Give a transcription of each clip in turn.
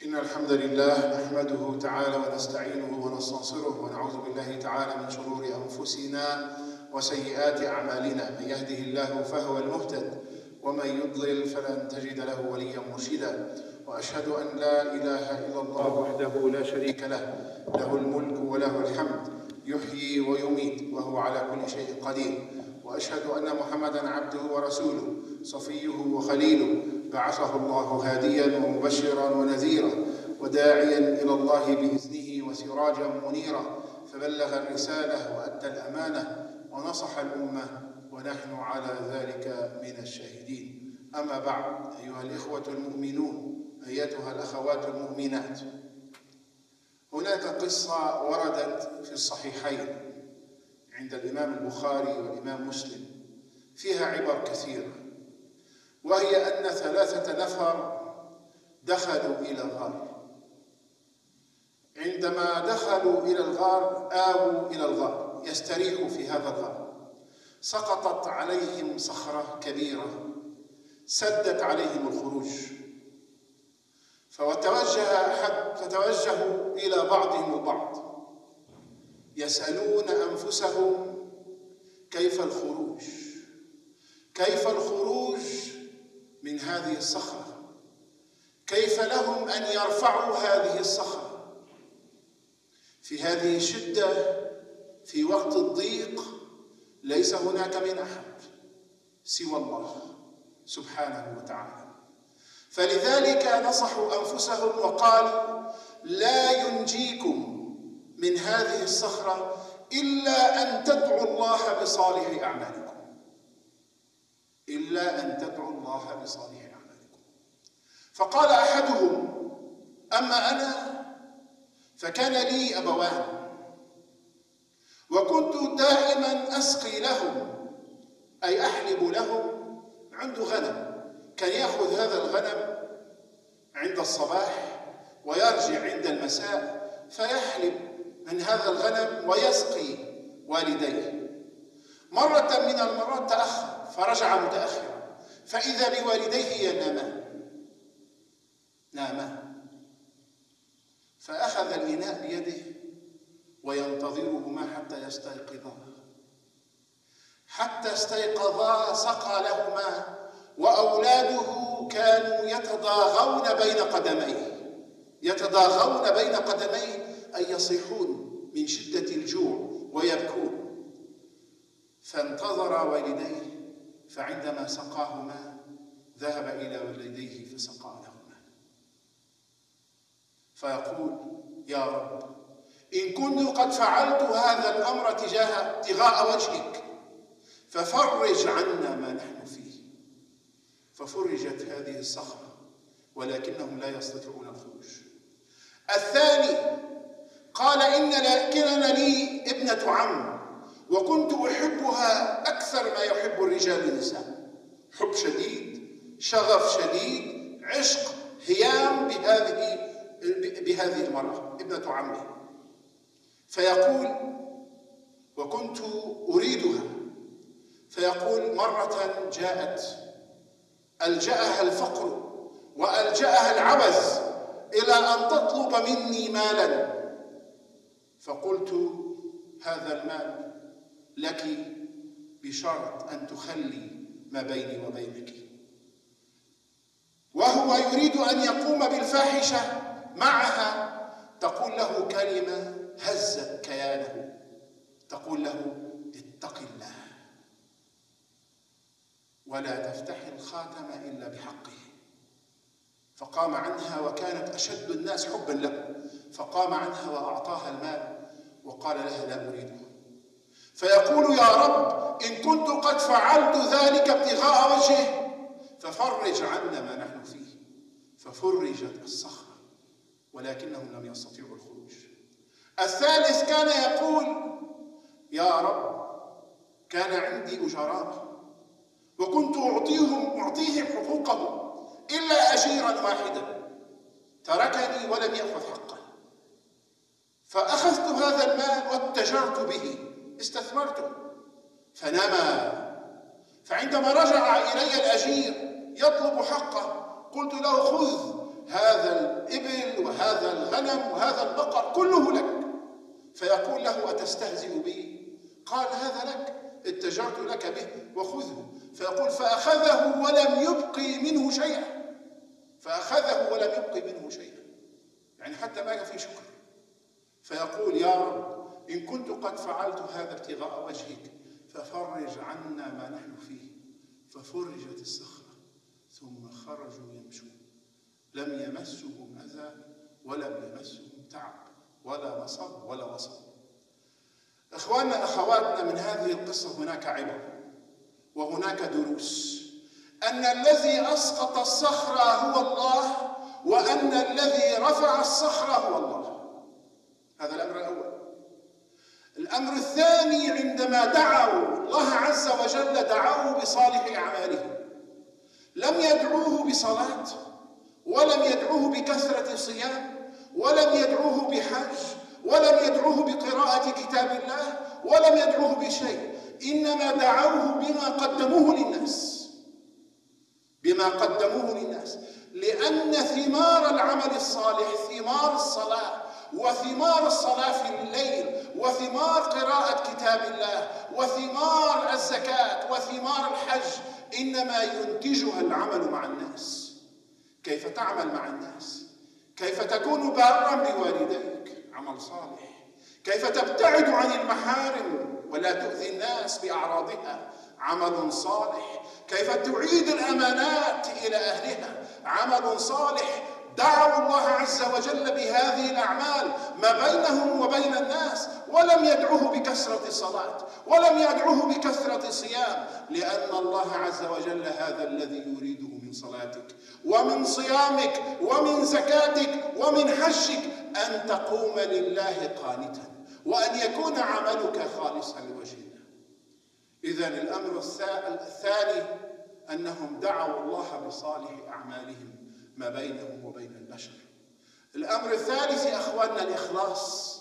إن الحمد لله نحمده تعالى ونستعينه ونستنصره ونعوذ بالله تعالى من شرور أنفسنا وسيئات أعمالنا. من يهده الله فهو المهتد ومن يضلل فلن تجد له وليا مرشدا. وأشهد أن لا إله إلا الله وحده لا شريك له، له الملك وله الحمد، يحيي ويميت وهو على كل شيء قدير. وأشهد أن محمدًا عبده ورسوله صفيه وخليله، بعثه الله هاديًا ومبشرًا ونذيرًا وداعيًا إلى الله بإذنه وسراجًا منيرًا، فبلغ الرسالة وأدى الأمانة ونصح الأمة، ونحن على ذلك من الشاهدين. أما بعد، أيها الإخوة المؤمنون، أيتها الأخوات المؤمنات، هناك قصة وردت في الصحيحين عند الإمام البخاري والإمام مسلم فيها عبر كثيرة، وهي أن 3 نفر دخلوا إلى الغار. عندما دخلوا إلى الغار آووا إلى الغار يستريحوا في هذا الغار. سقطت عليهم صخرة كبيرة سدت عليهم الخروج، فتوجهوا إلى بعضهم البعض يسألون أنفسهم كيف الخروج؟ كيف الخروج من هذه الصخرة؟ كيف لهم أن يرفعوا هذه الصخرة في هذه الشدة، في وقت الضيق؟ ليس هناك من أحد سوى الله سبحانه وتعالى. فلذلك نصحوا أنفسهم وقالوا: لا ينجيكم من هذه الصخرة إلا أن تدعوا الله بصالح أعمالكم، إلا أن تدعوا الله بصالح أعمالكم. فقال أحدهم: أما أنا فكان لي أبوان، وكنت دائما أسقي لهم، أي أحلب لهم. عنده غنم، كان يأخذ هذا الغنم عند الصباح ويرجع عند المساء فيحلب من هذا الغنم ويسقي والديه. مرة من المرات تأخر فرجع متأخرا، فإذا بوالديه ناما، فأخذ الإناء بيده وينتظرهما حتى يستيقظا. حتى استيقظا سقى لهما، وأولاده كانوا يتضاغون بين قدميه، أي يصيحون من شدة الجوع ويبكون. فانتظر والديه، فعندما سقاهما ذهب إلى والديه فسقى لهما، فيقول: يا رب، إن كنت قد فعلت هذا الأمر ابتغاء وجهك ففرج عنا ما نحن فيه. ففرجت هذه الصخرة، ولكنهم لا يستطيعون الخروج. الثاني قال: كان لي ابنة عم، وكنت أحبها أكثر ما يحب الرجال النساء، حب شديد، شغف شديد، عشق، هيام بهذه المرأة ابنة عمه. فيقول: وكنت أريدها. فيقول: مرة جاءت ألجأها الفقر وألجأها العبث إلى أن تطلب مني مالا، فقلت: هذا المال لك بشرط أن تخلي ما بيني وبينك. وهو يريد أن يقوم بالفاحشة معها، تقول له كلمة هزت كيانه، تقول له: اتق الله ولا تفتح الخاتم إلا بحقه. فقام عنها، وكانت أشد الناس حبا له، فقام عنها وأعطاها المال وقال لها: لا أريده. فيقول: يا رب، إن كنت قد فعلت ذلك ابتغاء وجهه ففرج عنا ما نحن فيه. ففرجت الصخرة، ولكنهم لم يستطيعوا الخروج. الثالث كان يقول: يا رب، كان عندي أجراء وكنت أعطيهم حقوقهم إلا أجيرا واحدا تركني ولم يأخذ حقه، فأخذت هذا المال واتجرت به، استثمرته فنما. فعندما رجع إلي الأجير يطلب حقه قلت له: خذ هذا الإبل وهذا الغنم وهذا البقر كله لك. فيقول له أتستهزئ بي؟ قال هذا لك، اتجرت لك به وخذه. فيقول فأخذه ولم يبقي منه شيئا، فأخذه ولم يبقي منه شيئا، يعني حتى ما في شكر. فيقول يا رب إن كنت قد فعلت هذا ابتغاء وجهك ففرج عنا ما نحن فيه. ففرجت الصخرة ثم خرجوا يمشون، لم يمسهم أذى ولم يمسهم تعب ولا نصب ولا وصب. إخواننا أخواتنا، من هذه القصة هناك عبر وهناك دروس، أن الذي أسقط الصخرة هو الله، وأن الذي رفع الصخرة هو الله. هذا الأمر الأول. الأمر الثاني، عندما دعوا الله عز وجل دعوه بصالح أعمالهم، لم يدعوه بصلاة، ولم يدعوه بكثرة صيام، ولم يدعوه بحج، ولم يدعوه بقراءة كتاب الله، ولم يدعوه بشيء، إنما دعوه بما قدموه للناس، بما قدموه للناس. لأن ثمار العمل الصالح، ثمار الصلاة، وثمار الصلاة في الليل، وثمار قراءة كتاب الله، وثمار الزكاة، وثمار الحج، إنما ينتجها العمل مع الناس. كيف تعمل مع الناس؟ كيف تكون بارا بوالديك؟ عمل صالح. كيف تبتعد عن المحارم ولا تؤذي الناس بأعراضها؟ عمل صالح. كيف تعيد الأمانات إلى أهلها؟ عمل صالح. دعوا الله عز وجل بهذه الأعمال ما بينهم وبين الناس، ولم يدعوه بكثرة صلاة، ولم يدعوه بكثرة صيام، لأن الله عز وجل هذا الذي يريده من صلاتك ومن صيامك ومن زكاتك ومن حجك، أن تقوم لله قانتا، وأن يكون عملك خالصا لوجه الله. إذن الأمر الثاني أنهم دعوا الله بصالح أعمالهم ما بينهم وبين البشر. الأمر الثالث يا أخواننا الإخلاص.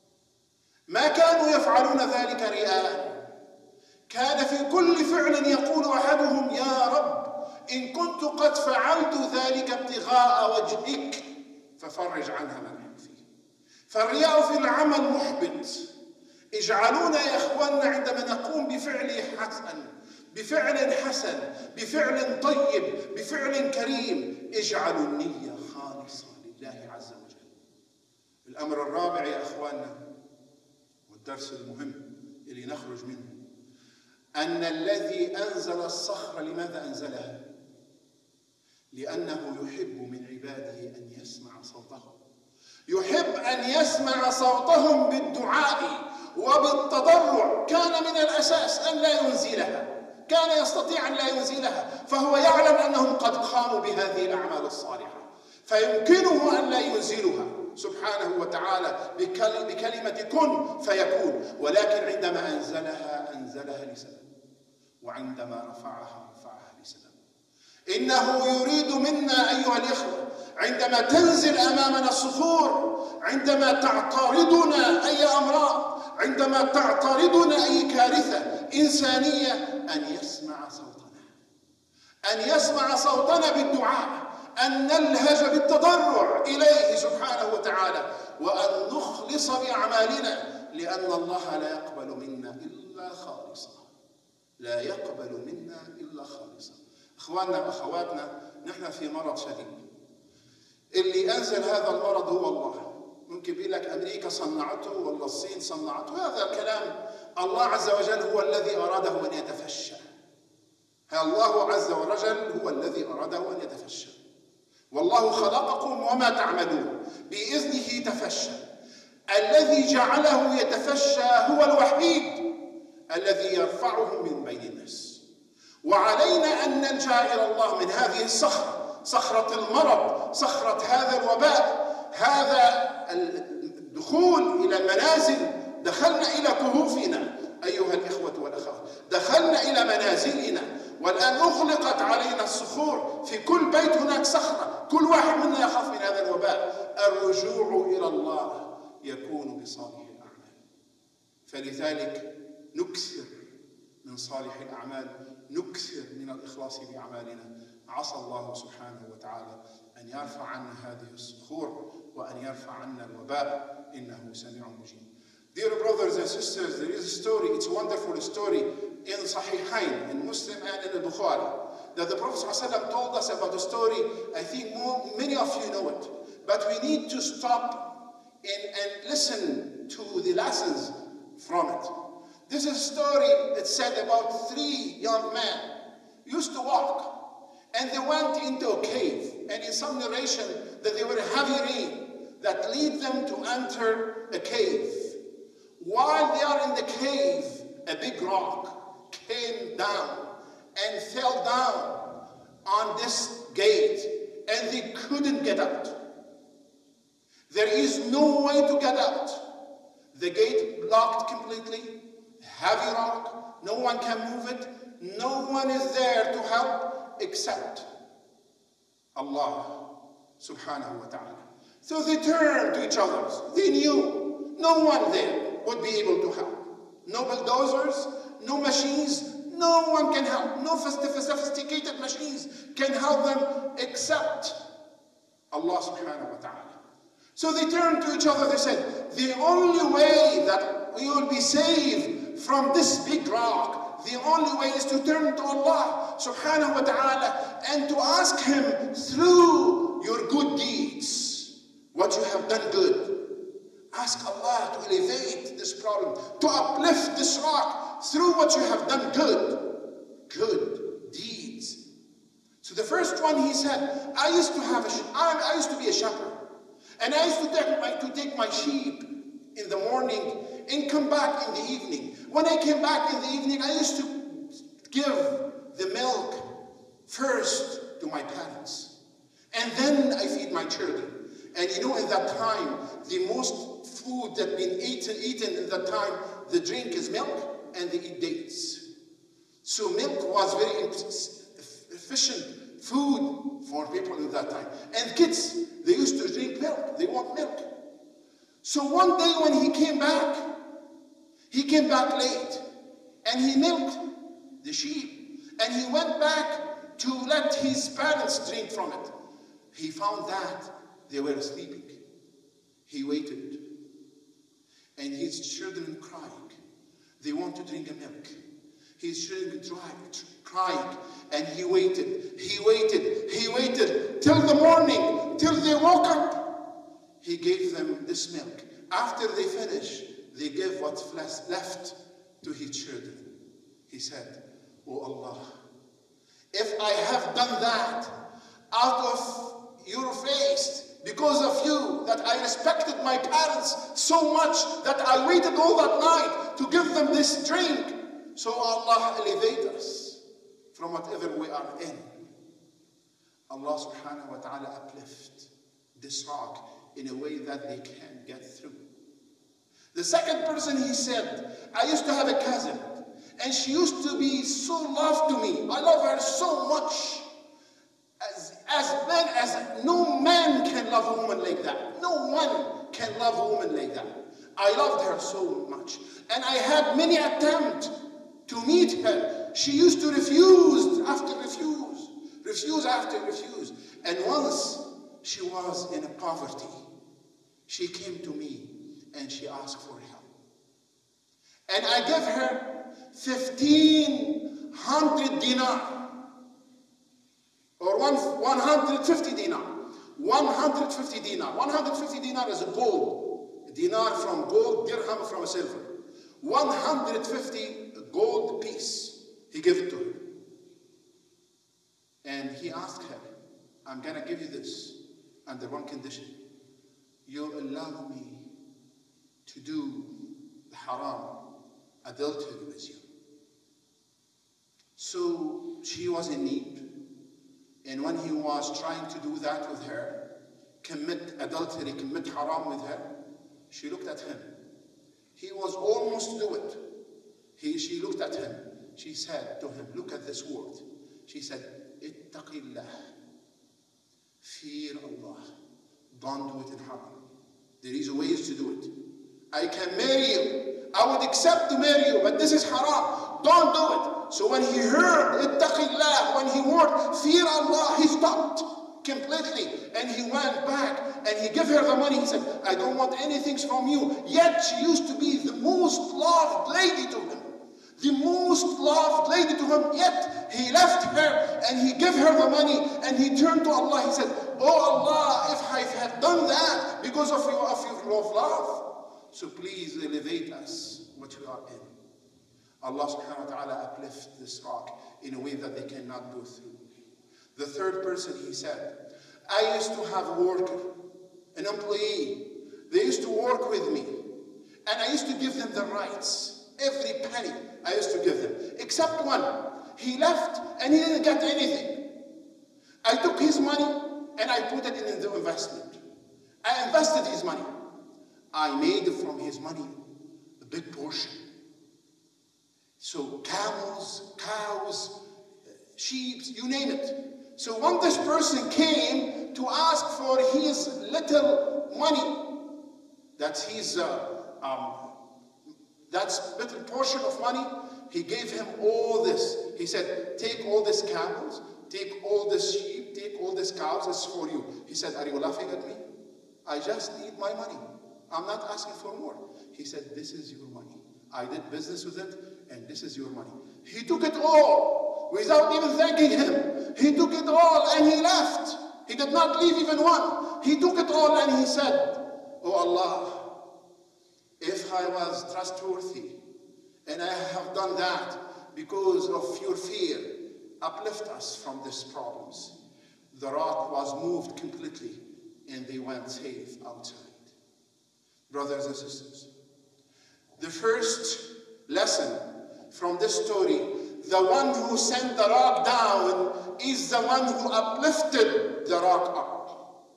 ما كانوا يفعلون ذلك رياء، كان في كل فعل يقول أحدهم يا رب إن كنت قد فعلت ذلك ابتغاء وجهك ففرج عنها ما نحن فيه. فالرياء في العمل محبط. اجعلونا يا أخواننا عندما نقوم بفعل حسن، بفعل حسن، بفعل طيب، بفعل كريم، اجعلوا النية خالصة لله عز وجل. الأمر الرابع يا أخواننا والدرس المهم اللي نخرج منه، أن الذي أنزل الصخرة لماذا أنزلها؟ لأنه يحب من عباده أن يسمع صوتهم، يحب أن يسمع صوتهم بالدعاء وبالتضرع. كان من الأساس أن لا ينزلها، كان يستطيع أن لا ينزلها، فهو يعلم أنهم قد قاموا بهذه الأعمال الصالحة، فيمكنه أن لا ينزلها سبحانه وتعالى بكلمة كن فيكون. ولكن عندما أنزلها لسبب، وعندما رفعها لسبب. إنه يريد منا أيها الإخوة عندما تنزل أمامنا الصخور، عندما تعترضنا أي أمراض، عندما تعترضنا أي كارثة إنسانية، أن يسمع صوتنا، أن يسمع صوتنا بالدعاء، أن نلهج بالتضرع إليه سبحانه وتعالى، وأن نخلص بأعمالنا، لأن الله لا يقبل منا إلا خالصا، لا يقبل منا إلا خالصا. إخواننا وأخواتنا، نحن في مرض شديد. اللي أنزل هذا المرض هو الله. ممكن يقول لك أمريكا صنعته ولا الصين صنعته، هذا الكلام الله عز وجل هو الذي أراده أن يتفشى. الله عز وجل هو الذي أراده أن يتفشى. والله خلقكم وما تعملون، بإذنه تفشى. الذي جعله يتفشى هو الوحيد الذي يرفعه من بين الناس. وعلينا أن نلجأ إلى الله من هذه الصخرة، صخرة المرض، صخرة هذا الوباء، هذا الدخول إلى المنازل. دخلنا إلى كهوفنا أيها الإخوة والأخوات، دخلنا إلى منازلنا، والآن أغلقت علينا الصخور. في كل بيت هناك صخرة، كل واحد منا يخاف من هذا الوباء. الرجوع إلى الله يكون بصالح الأعمال. فلذلك نكثر من صالح الأعمال، نكثر من الإخلاص بأعمالنا. عسى الله سبحانه وتعالى أن يرفع عنا هذه الصخور وأن يرفع عنا الوباء إنه سميع مجيب. Dear brothers and sisters, there is a story, it's a wonderful story in Sahihain, in Muslim and in the Bukhari, that the Prophet ﷺ told us about the story. I think many of you know it, but we need to stop and listen to the lessons from it. This is a story that said about 3 young men used to walk, and they went into a cave, and in some narration that there were a heavy rain that lead them to enter a cave. While they are in the cave, a big rock came down and fell down on this gate, and they couldn't get out. There is no way to get out. The gate blocked completely, heavy rock, no one can move it, no one is there to help except Allah subhanahu wa ta'ala. So they turned to each other. They knew no one there would be able to help. No bulldozers, no machines, no one can help. No sophisticated machines can help them except Allah subhanahu wa ta'ala. So they turned to each other. They said, the only way that we will be saved from this big rock, the only way is to turn to Allah subhanahu wa ta'ala and to ask Him through your good deeds, what you have done good. Ask Allah to elevate this problem, to uplift this rock through what you have done good deeds. So the first one, he said, I used to be a shepherd, and I used to take my sheep in the morning and come back in the evening. When I came back in the evening, I used to give the milk first to my parents, and then I feed my children. And you know, in that time, the most food that been eaten in that time, the drink is milk and they eat dates. So milk was very efficient food for people in that time. And kids, they used to drink milk. They want milk. So one day when he came back late, and he milked the sheep, and he went back to let his parents drink from it. He found that they were sleeping. He waited, and his children crying. They want to drink the milk. His children crying, and he waited till the morning, till they woke up. He gave them this milk. After they finished, they gave what's left to his children. He said, "Oh Allah, if I have done that out of your face, because of you, that I respected my parents so much that I waited all that night to give them this drink. So Allah elevate us from whatever we are in." Allah subhanahu wa ta'ala uplift this rock in a way that they can get through. The second person, he said, I used to have a cousin, and she used to be so loved to me. I love her so much. As no man can love a woman like that. No one can love a woman like that. I loved her so much. And I had many attempts to meet her. She used to refuse after refuse. Refuse after refuse. And once she was in poverty. She came to me and she asked for help. And I gave her 1,500 dinar. Or 150 dinar. 150 dinar. 150 dinar is a gold. Dinar from gold, dirham from silver. 150 gold piece. He gave it to her. And he asked her, I'm going to give you this under one condition. You allow me to do the haram, adultery with you. So she was in need. And when he was trying to do that with her, commit adultery, commit haram with her, she looked at him. He was almost to do it. She looked at him. She said to him, look at this word. She said, ittaqillah. Fear Allah. Don't do it in haram. There is ways to do it. I can marry you. I would accept to marry you, but this is haram. Don't do it. So when he heard ittaqillah, when he heard fear Allah, he stopped. completely. And he went back and he gave her the money. He said, I don't want anything from you. Yet she used to be the most loved lady to him. The most loved lady to him. Yet he left her and he gave her the money and he turned to Allah. He said, oh Allah, if I had done that because of your love, so please elevate us what we are in. Allah subhanahu wa ta'ala uplift this rock in a way that they cannot go through. The third person, he said, I used to have a worker, an employee. They used to work with me. And I used to give them the rights. Every penny I used to give them. Except one. He left and he didn't get anything. I took his money and I put it in the investment. I invested his money. I made from his money a big portion. So camels, cows, sheep, you name it. So when this person came to ask for his little money, that's his little portion of money, he gave him all this. He said, take all these camels, take all this sheep, take all these cows, it's for you. He said, are you laughing at me? I just need my money. I'm not asking for more. He said, this is your money. I did business with it, and this is your money. He took it all without even thanking him. He took it all and he left. He did not leave even one. He took it all and he said, oh Allah, if I was trustworthy and I have done that because of your fear, uplift us from these problems. The rock was moved completely and they went safe outside. Brothers and sisters, the first lesson from this story, the one who sent the rock down is the one who uplifted the rock up.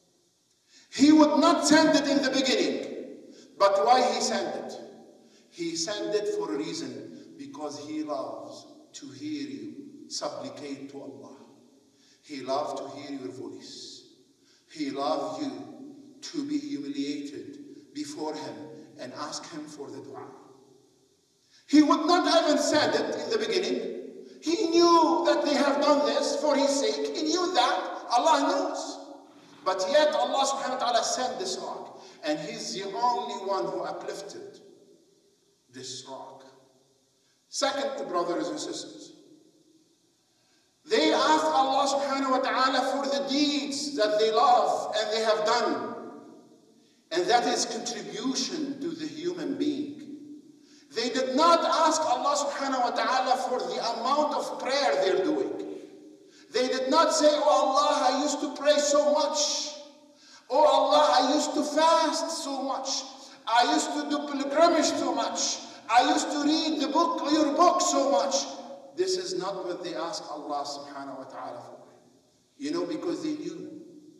He would not send it in the beginning, but why he sent it? He sent it for a reason, because he loves to hear you supplicate to Allah. He loves to hear your voice. He loves you to be humiliated before him and ask him for the dua. He would not even send it in the beginning. He knew that they have done this for his sake. He knew that. Allah knows. But yet Allah subhanahu wa ta'ala sent this rock. And he's the only one who uplifted this rock. Second, brothers and sisters, they asked Allah subhanahu wa ta'ala for the deeds that they love and they have done. And that is contribution to the human being. They did not ask Allah subhanahu wa ta'ala for the amount of prayer they're doing. They did not say, oh Allah, I used to pray so much. Oh Allah, I used to fast so much. I used to do pilgrimage so much. I used to read the book, your book so much. This is not what they asked Allah subhanahu wa ta'ala for. You know, because they knew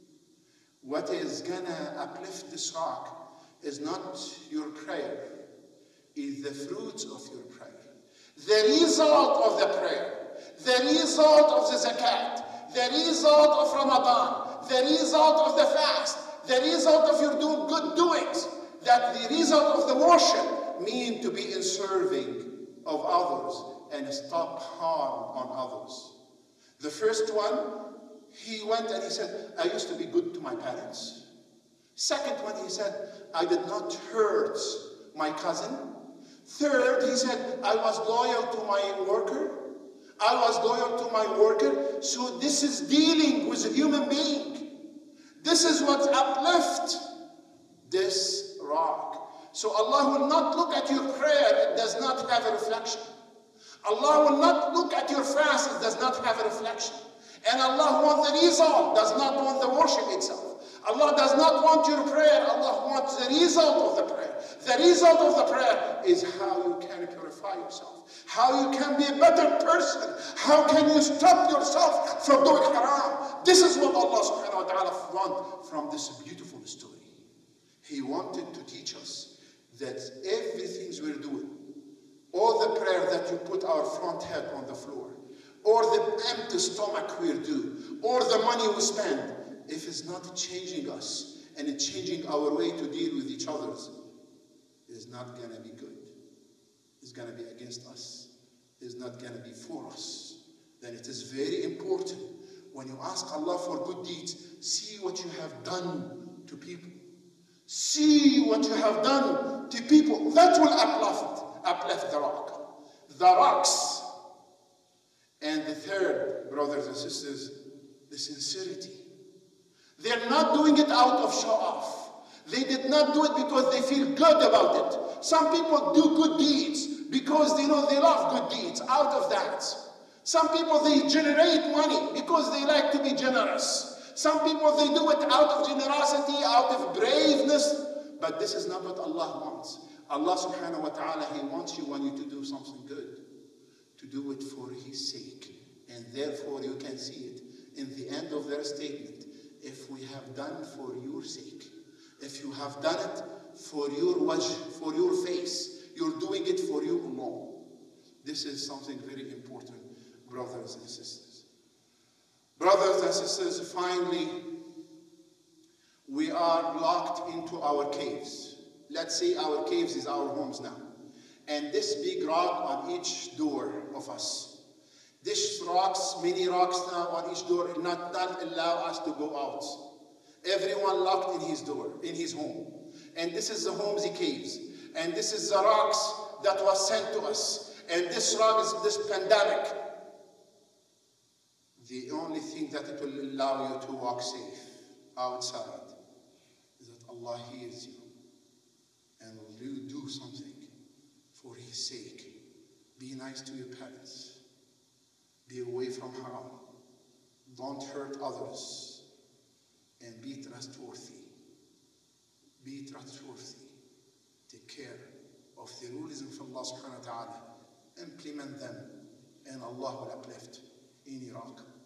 what is gonna uplift this rock is not your prayer, is the fruits of your prayer. The result of the prayer, the result of the zakat, the result of Ramadan, the result of the fast, the result of your good doings, that the result of the worship mean to be in serving of others and stop harm on others. The first one, he went and he said, I used to be good to my parents. Second one, he said, I did not hurt my cousin. Third, he said, I was loyal to my worker. I was loyal to my worker. So this is dealing with a human being. This is what uplifts this rock. So Allah will not look at your prayer, it does not have a reflection. Allah will not look at your fast, it does not have a reflection. And Allah wants the result, does not want the worship itself. Allah does not want your prayer, Allah wants the result of the prayer. The result of the prayer is how you can purify yourself, how you can be a better person, how can you stop yourself from doing haram. This is what Allah subhanahu wa ta'ala wants from this beautiful story. He wanted to teach us that everything we're doing, all the prayer that you put our front head on the floor, or the empty stomach we do, or the money we spend, if it's not changing us and it's changing our way to deal with each other, it's not going to be good. It's going to be against us. It's not going to be for us. Then it is very important When you ask Allah for good deeds, see what you have done to people. See what you have done to people. That will uplift the rock. The rocks. And the third, brothers and sisters, the sincerity. They're not doing it out of show off. They did not do it because they feel good about it. Some people do good deeds because they know they love good deeds out of that. Some people, they generate money because they like to be generous. Some people, they do it out of generosity, out of braveness. But this is not what Allah wants. Allah subhanahu wa ta'ala, He wants you when you to do something good, to do it for His sake. And therefore you can see it in the end of their statement. If we have done for your sake, if you have done it for your wajh, for your face, you're doing it for you alone. This is something very important, brothers and sisters. Brothers and sisters, finally, we are locked into our caves. Let's say our caves is our homes now. And this big rock on each door of us. These rocks, many rocks now on each door, not allow us to go out. Everyone locked in his door, in his home. And this is the homes, the caves. And this is the rocks that was sent to us. And this rock is this pandemic. The only thing that it will allow you to walk safe outside is that Allah hears you. And will you do something for His sake? Be nice to your parents. Be away from haram. Don't hurt others. And be trustworthy. Be trustworthy. Take care of the rules of Allah subhanahu wa ta'ala. Implement them. And Allah will uplift any rock.